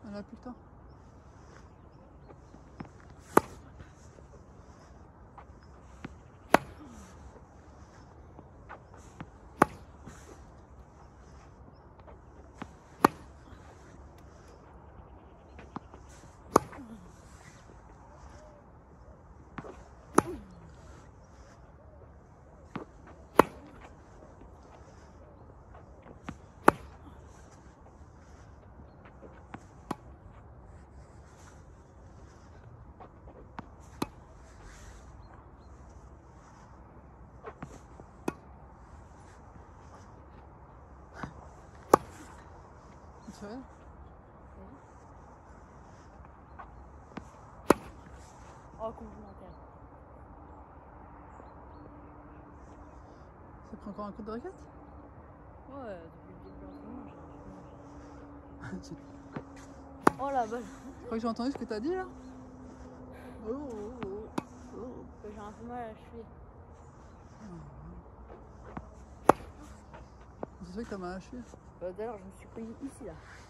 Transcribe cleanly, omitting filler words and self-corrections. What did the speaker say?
Elle a plus que toi. Tu vois? Oh, complémentaire. Ça prend encore un coup de raquette? Ouais, depuis le début de l'entraînement, j'ai Tu Oh la balle! crois que j'ai entendu ce que t'as dit là? Oh, oh, oh, oh. Que j'ai un peu mal à la cheville. C'est vrai que t'as mal à la cheville. D'ailleurs, je me suis cogné ici là.